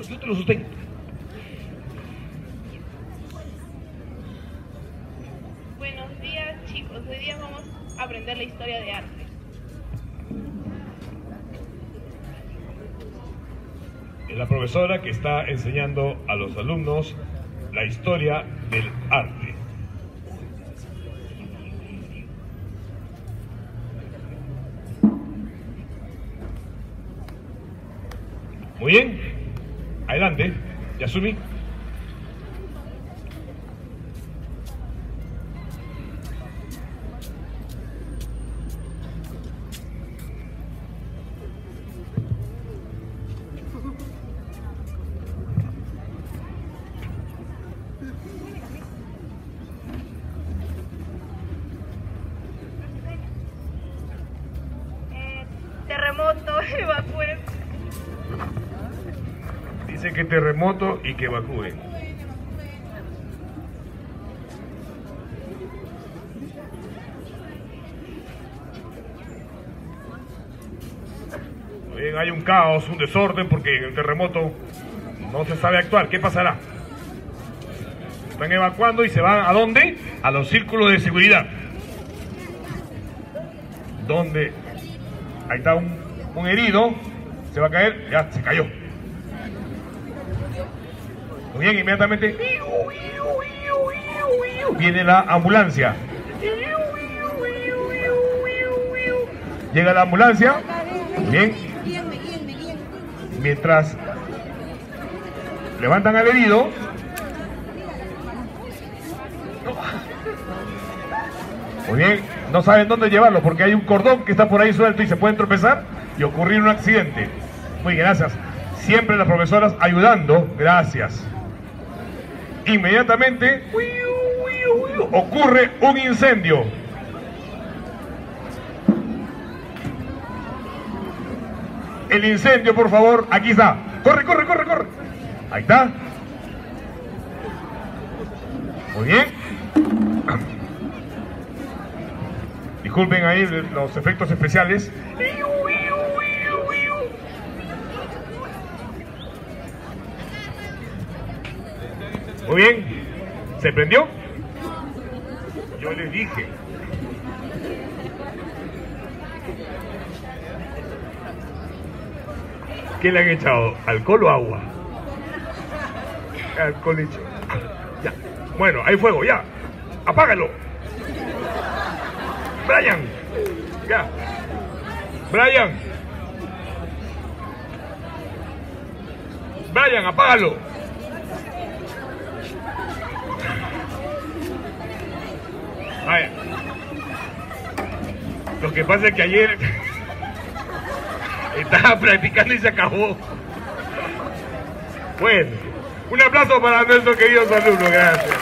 Yo te lo sostengo. Buenos días, chicos. Hoy día vamos a aprender la historia de arte. Es la profesora que está enseñando a los alumnos la historia del arte. Muy bien, adelante, Yasumi. Terremoto, evacúen. Dice que terremoto y que evacúen. Muy bien, hay un caos, un desorden, porque en el terremoto no se sabe actuar. ¿Qué pasará? Están evacuando y se van ¿a dónde? A los círculos de seguridad. ¿Dónde? Ahí está un herido. Se va a caer. Ya, se cayó. Muy bien, inmediatamente viene la ambulancia. Llega la ambulancia. Bien. Mientras levantan al herido. Muy bien, no saben dónde llevarlo porque hay un cordón que está por ahí suelto y se pueden tropezar y ocurrir un accidente. Muy bien, gracias. Siempre las profesoras ayudando. Gracias. Inmediatamente ocurre un incendio. El incendio, por favor, aquí está. Corre, corre, corre, corre. Ahí está. Muy bien. Disculpen ahí los efectos especiales. Muy bien. ¿Se prendió? Yo les dije. ¿Qué le han echado? ¿Alcohol o agua? Alcohol hecho. Ya. Bueno, hay fuego, ya. Apágalo. Brian. Ya. Brian. Brian, apágalo. Vaya. Lo que pasa es que ayer estaba practicando y se acabó. Bueno, un aplauso para nuestros queridos alumnos, gracias.